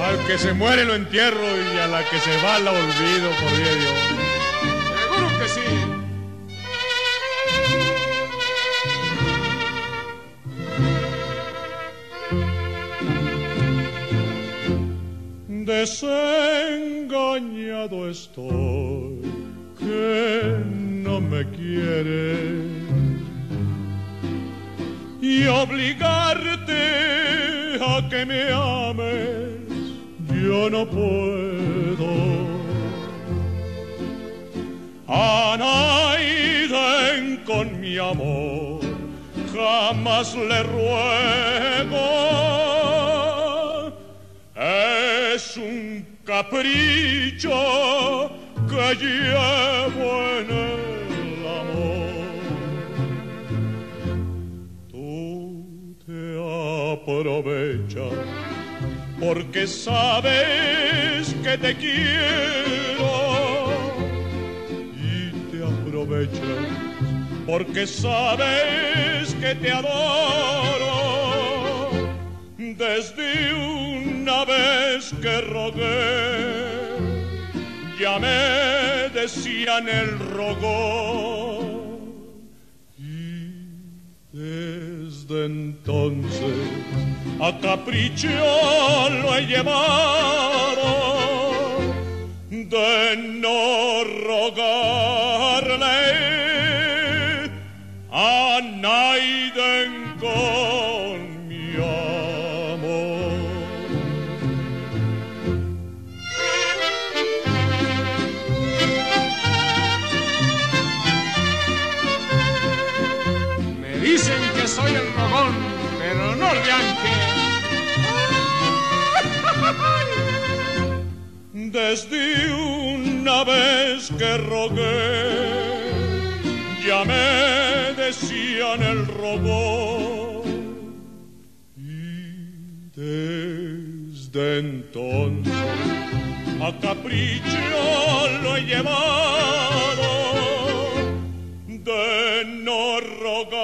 Al que se muere lo entierro y a la que se va la olvido, por vida de Dios. Seguro que sí. Desengañado estoy, que no me quiere, y obligarte a que me ames yo no puedo. A nadie con mi amor jamás le ruego. Es un capricho que llevo en el amor. Tú te aprovechas porque sabes que te quiero, y te aprovechas porque sabes que te adoro. Desde una vez que rogué, ya me decían el rogón, y desde entonces a capricho lo he llevado de no rogarle a nadie con mi amor. Me dicen que soy el rogón, pero no de Ángel. Desde una vez que rogué, ya me decían el rogón, y desde entonces a capricho lo he llevado de no rogar